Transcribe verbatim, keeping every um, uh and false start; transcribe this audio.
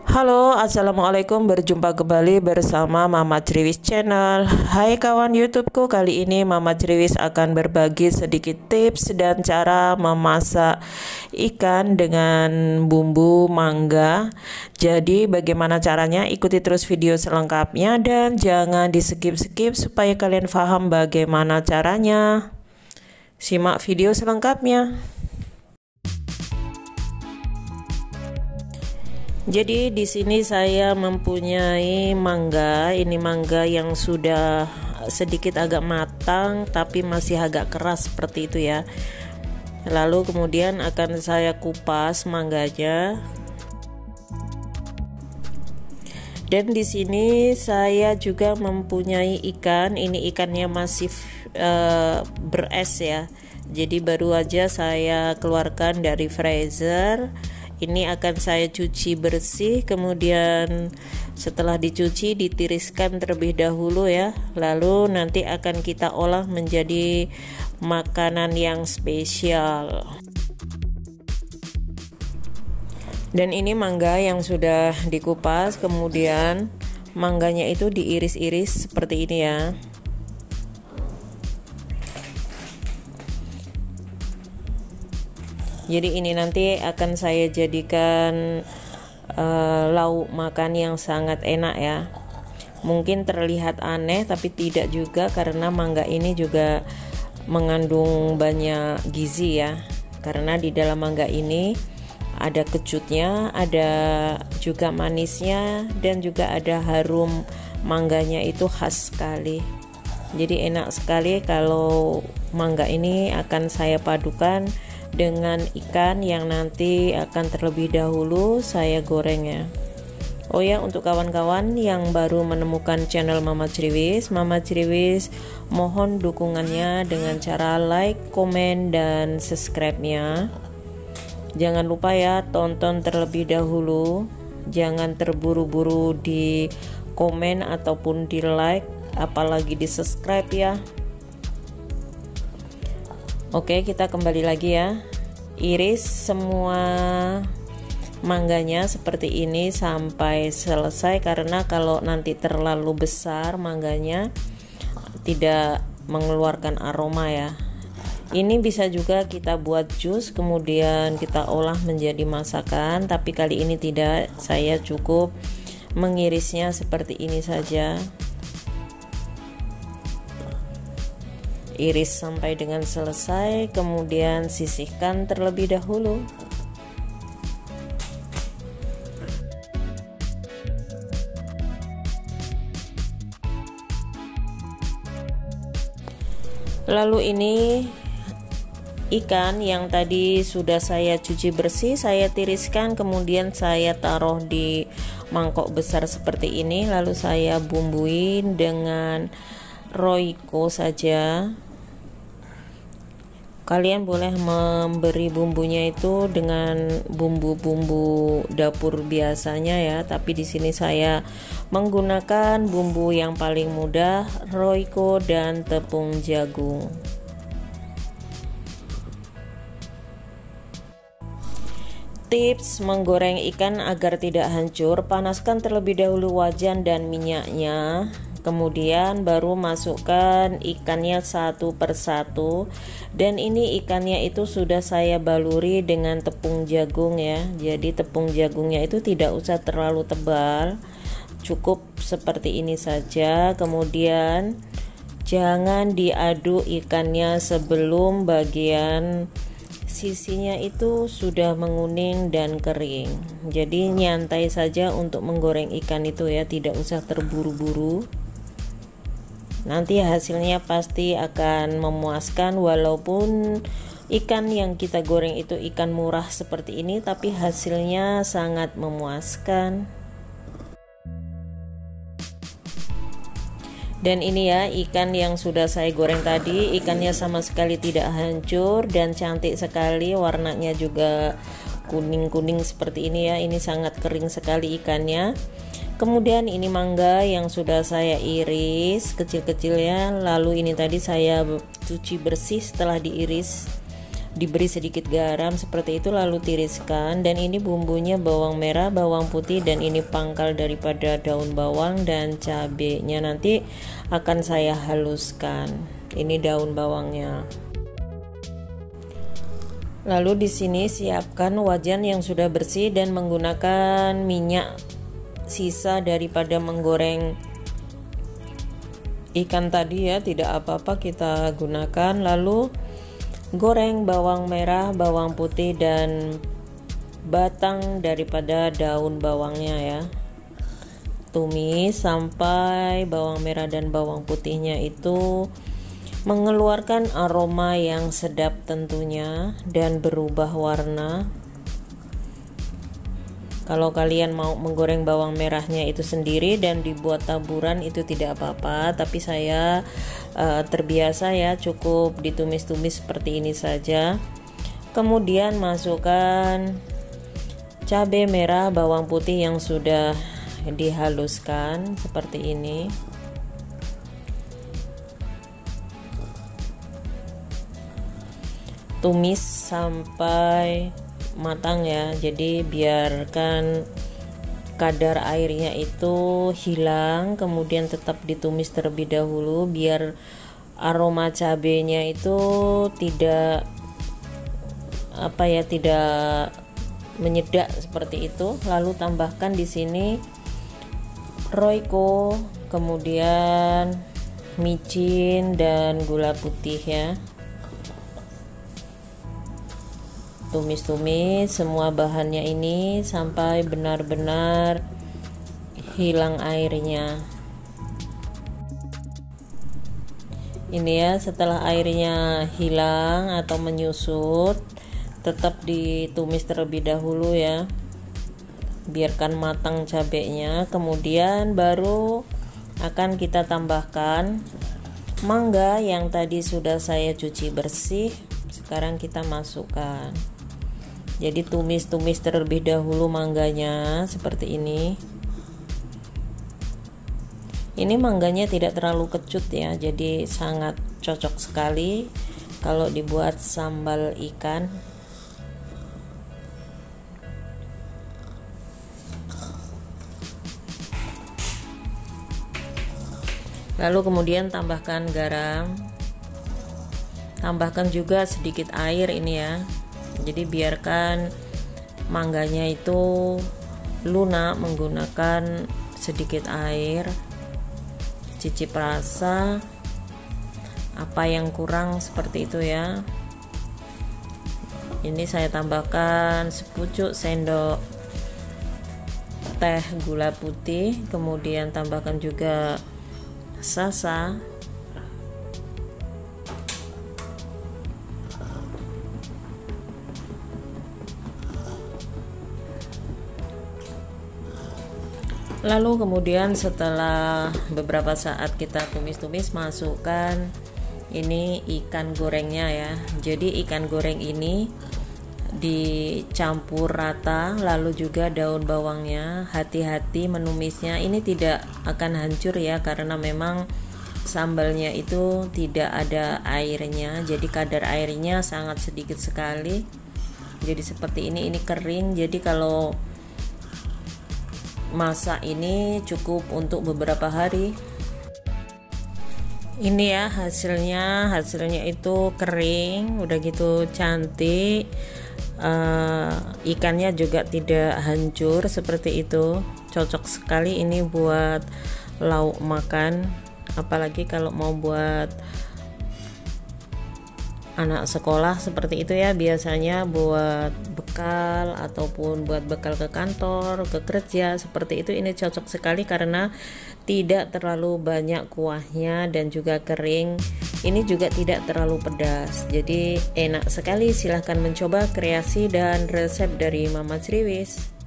Halo, assalamualaikum. Berjumpa kembali bersama Mama Triwis Channel. Hai kawan YouTubeku, kali ini Mama Triwis akan berbagi sedikit tips dan cara memasak ikan dengan bumbu mangga. Jadi bagaimana caranya? Ikuti terus video selengkapnya dan jangan di skip-skip supaya kalian paham bagaimana caranya. Simak video selengkapnya. Jadi di sini saya mempunyai mangga. Ini mangga yang sudah sedikit agak matang tapi masih agak keras seperti itu ya. Lalu kemudian akan saya kupas mangganya. Dan di sini saya juga mempunyai ikan. Ini ikannya masih uh, beres ya. Jadi baru aja saya keluarkan dari freezer. Ini akan saya cuci bersih, kemudian setelah dicuci ditiriskan terlebih dahulu ya. Lalu nanti akan kita olah menjadi makanan yang spesial. Dan ini mangga yang sudah dikupas, kemudian mangganya itu diiris-iris seperti ini ya. Jadi ini nanti akan saya jadikan uh, lauk makan yang sangat enak ya. Mungkin terlihat aneh tapi tidak juga, karena mangga ini juga mengandung banyak gizi ya. Karena di dalam mangga ini ada kecutnya, ada juga manisnya, dan juga ada harum mangganya itu khas sekali. Jadi enak sekali kalau mangga ini akan saya padukan dengan ikan yang nanti akan terlebih dahulu saya goreng ya. Oh ya, untuk kawan-kawan yang baru menemukan channel Mama Triwis, Mama Triwis mohon dukungannya dengan cara like, komen, dan subscribe-nya. Jangan lupa ya, tonton terlebih dahulu, jangan terburu-buru di komen ataupun di like, apalagi di subscribe ya. Oke, kita kembali lagi ya. Iris semua mangganya seperti ini sampai selesai, karena kalau nanti terlalu besar mangganya tidak mengeluarkan aroma ya. Ini bisa juga kita buat jus kemudian kita olah menjadi masakan, tapi kali ini tidak, saya cukup mengirisnya seperti ini saja. Iris sampai dengan selesai, kemudian sisihkan terlebih dahulu. Lalu ini ikan yang tadi sudah saya cuci bersih, saya tiriskan, kemudian saya taruh di mangkok besar seperti ini. Lalu saya bumbuin dengan Royco saja. Kalian boleh memberi bumbunya itu dengan bumbu-bumbu dapur biasanya ya, tapi di sini saya menggunakan bumbu yang paling mudah, Royco dan tepung jagung. Tips menggoreng ikan agar tidak hancur: panaskan terlebih dahulu wajan dan minyaknya. Kemudian baru masukkan ikannya satu persatu. Dan ini ikannya itu sudah saya baluri dengan tepung jagung ya. Jadi tepung jagungnya itu tidak usah terlalu tebal, cukup seperti ini saja. Kemudian jangan diaduk ikannya sebelum bagian sisinya itu sudah menguning dan kering. Jadi nyantai saja untuk menggoreng ikan itu ya, tidak usah terburu-buru. Nanti hasilnya pasti akan memuaskan, walaupun ikan yang kita goreng itu ikan murah seperti ini, tapi hasilnya sangat memuaskan. Dan ini ya ikan yang sudah saya goreng tadi, ikannya sama sekali tidak hancur dan cantik sekali, warnanya juga kuning-kuning seperti ini ya. Ini sangat kering sekali ikannya. Kemudian ini mangga yang sudah saya iris kecil-kecil ya. Lalu ini tadi saya cuci bersih setelah diiris diberi sedikit garam seperti itu, lalu tiriskan. Dan ini bumbunya bawang merah, bawang putih, dan ini pangkal daripada daun bawang dan cabenya nanti akan saya haluskan. Ini daun bawangnya. Lalu di sini siapkan wajan yang sudah bersih dan menggunakan minyak sisa daripada menggoreng ikan tadi ya, tidak apa-apa kita gunakan. Lalu goreng bawang merah, bawang putih, dan batang daripada daun bawangnya ya. Tumis sampai bawang merah dan bawang putihnya itu mengeluarkan aroma yang sedap tentunya dan berubah warna. Kalau kalian mau menggoreng bawang merahnya itu sendiri dan dibuat taburan itu tidak apa-apa, tapi saya uh, terbiasa ya, cukup ditumis-tumis seperti ini saja. Kemudian masukkan cabai merah, bawang putih yang sudah dihaluskan seperti ini. Tumis sampai matang ya, jadi biarkan kadar airnya itu hilang, kemudian tetap ditumis terlebih dahulu biar aroma cabenya itu tidak apa ya, tidak menyedak seperti itu. Lalu tambahkan di sini roiko, kemudian micin dan gula putih ya. Tumis-tumis semua bahannya ini sampai benar-benar hilang airnya. Ini ya, setelah airnya hilang atau menyusut, tetap ditumis terlebih dahulu ya, biarkan matang cabenya. Kemudian baru akan kita tambahkan mangga yang tadi sudah saya cuci bersih. Sekarang kita masukkan. Jadi tumis-tumis terlebih dahulu mangganya seperti ini. Ini mangganya tidak terlalu kecut ya, jadi sangat cocok sekali kalau dibuat sambal ikan. Lalu kemudian tambahkan garam. Tambahkan juga sedikit air ini ya. Jadi biarkan mangganya itu lunak menggunakan sedikit air. Cicip rasa apa yang kurang seperti itu ya. Ini saya tambahkan sepucuk sendok teh gula putih, kemudian tambahkan juga sasa. Lalu kemudian setelah beberapa saat kita tumis-tumis, masukkan ini ikan gorengnya ya. Jadi ikan goreng ini dicampur rata, lalu juga daun bawangnya. Hati-hati menumisnya, ini tidak akan hancur ya, karena memang sambalnya itu tidak ada airnya, jadi kadar airnya sangat sedikit sekali. Jadi seperti ini, ini kering, jadi kalau masak ini cukup untuk beberapa hari. Ini ya hasilnya, hasilnya itu kering, udah gitu cantik. Uh, ikannya juga tidak hancur seperti itu. Cocok sekali ini buat lauk makan, apalagi kalau mau buat anak sekolah seperti itu ya, biasanya buat bekal ataupun buat bekal ke kantor, ke kerja seperti itu. Ini cocok sekali karena tidak terlalu banyak kuahnya dan juga kering. Ini juga tidak terlalu pedas, jadi enak sekali. Silahkan mencoba kreasi dan resep dari Mama Sriwis.